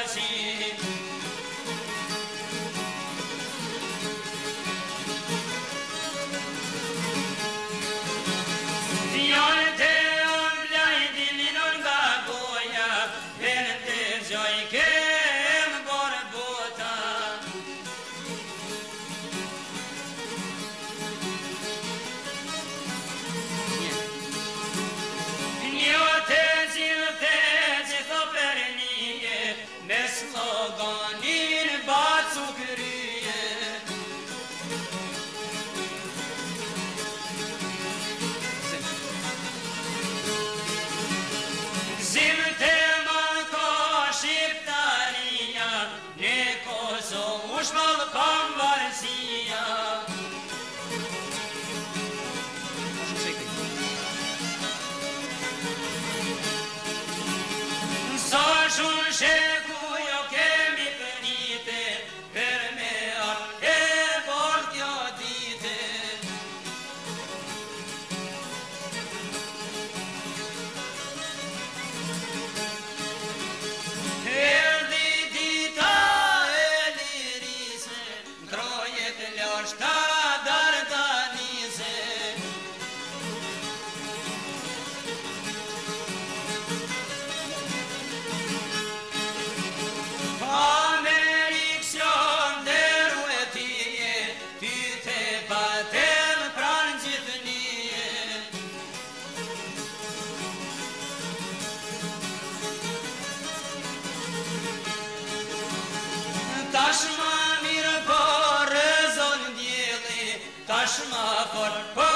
boqi. Fjallët e Blajdi linën nga goja, vjen të gjoj kem borë bota. Një të gjithë që tho për nije, me sloganin bacu kryje. Zimë të manko shqiptaria, në Kosovë u shpallë pambarësia. Sa shumë sheku jo kemi përnite, për me arë e por kjo dite. Erdi dita e lirise, trojet lashta dardanise. Amerikë s'jon deru e tije, ty te batem pranë gjithnije. Tash ma mirë po rëzon djeli, tash ma fort po